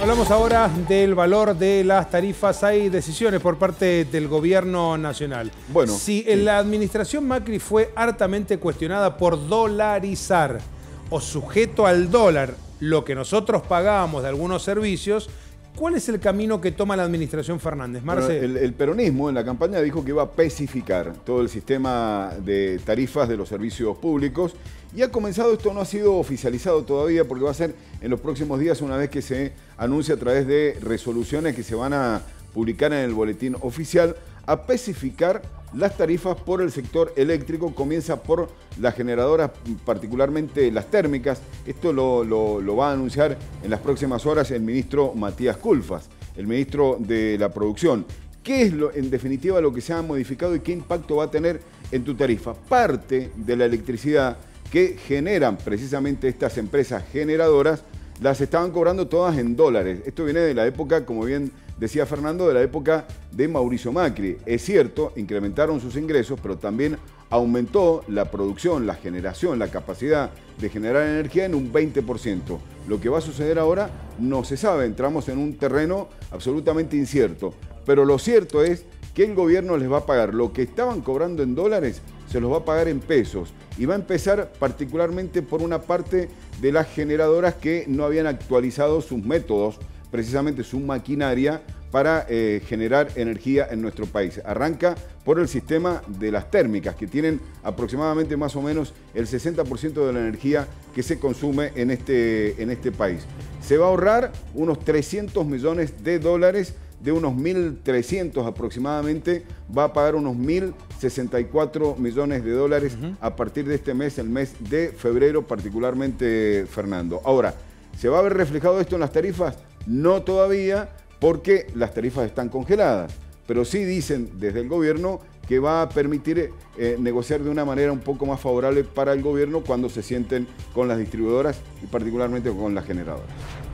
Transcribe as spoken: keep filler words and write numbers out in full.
Hablamos ahora del valor de las tarifas. Hay decisiones por parte del gobierno nacional. Bueno, si sí. la administración Macri fue hartamente cuestionada por dolarizar o sujeto al dólar lo que nosotros pagábamos de algunos servicios, ¿cuál es el camino que toma la administración Fernández? Marce. Bueno, el, el peronismo en la campaña dijo que iba a pacificar todo el sistema de tarifas de los servicios públicos y ha comenzado, esto no ha sido oficializado todavía porque va a ser en los próximos días una vez que se anuncie a través de resoluciones que se van a publicar en el boletín oficial, a pacificar las tarifas por el sector eléctrico. Comienza por las generadoras, particularmente las térmicas. Esto lo, lo, lo va a anunciar en las próximas horas el ministro Matías Culfas, el ministro de la Producción. ¿Qué es lo, en definitiva lo que se ha modificado y qué impacto va a tener en tu tarifa? Parte de la electricidad que generan precisamente estas empresas generadoras, las estaban cobrando todas en dólares. Esto viene de la época, como bien decía Fernando, de la época de Mauricio Macri. Es cierto, incrementaron sus ingresos, pero también aumentó la producción, la generación, la capacidad de generar energía en un veinte por ciento. Lo que va a suceder ahora no se sabe, entramos en un terreno absolutamente incierto. Pero lo cierto es que el gobierno les va a pagar lo que estaban cobrando en dólares, se los va a pagar en pesos. Y va a empezar particularmente por una parte de las generadoras que no habían actualizado sus métodos, precisamente su maquinaria para eh, generar energía en nuestro país. Arranca por el sistema de las térmicas, que tienen aproximadamente más o menos el sesenta por ciento de la energía que se consume en este, en este país. Se va a ahorrar unos trescientos millones de dólares, de unos mil trescientos aproximadamente, va a pagar unos mil sesenta y cuatro millones de dólares uh-huh. a partir de este mes, el mes de febrero particularmente, Fernando. Ahora, ¿se va a ver reflejado esto en las tarifas? No todavía, porque las tarifas están congeladas, pero sí dicen desde el gobierno que va a permitir eh, negociar de una manera un poco más favorable para el gobierno cuando se sienten con las distribuidoras y particularmente con las generadoras.